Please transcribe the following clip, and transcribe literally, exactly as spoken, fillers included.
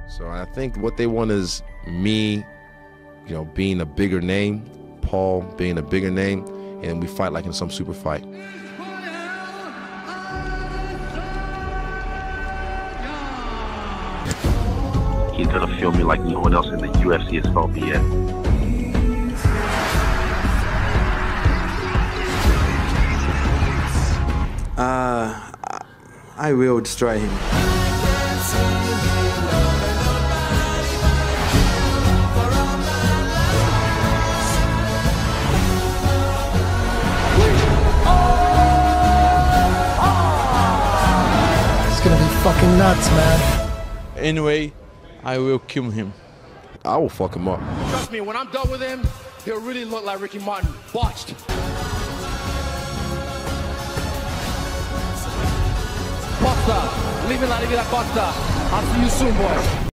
So I think what they want is me, you know, being a bigger name, Paul being a bigger name, and we fight like in some super fight. He's gonna feel me like no one else in the U F C has felt me yet. Uh, I will destroy him. It's gonna be fucking nuts, man. Anyway, I will kill him. I will fuck him up. Trust me, when I'm done with him, he'll really look like Ricky Martin. Watched. Costa, leave it la vida Costa. I'll see you soon, boy.